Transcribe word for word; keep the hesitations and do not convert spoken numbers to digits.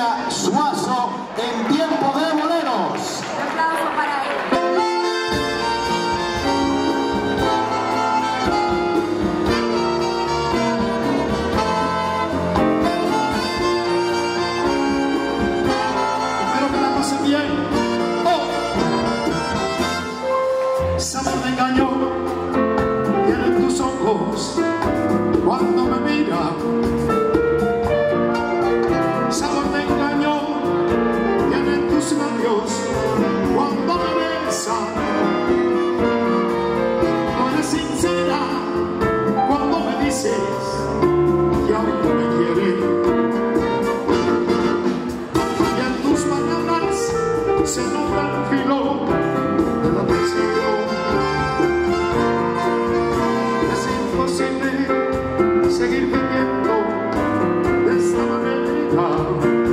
Elia Suazo en Tiempo de Boleros. Un aplauso para él. Espero que la pasen bien. Oh. Sabor de engaño tienen tus ojos cuando me miran. Sabor de engaño tienen tus labios cuando me besan. No eres sincera cuando me dices que aún no me quieres. Y en tus palabras se nota el filo de la traición. Es imposible seguir viviendo de esta manera.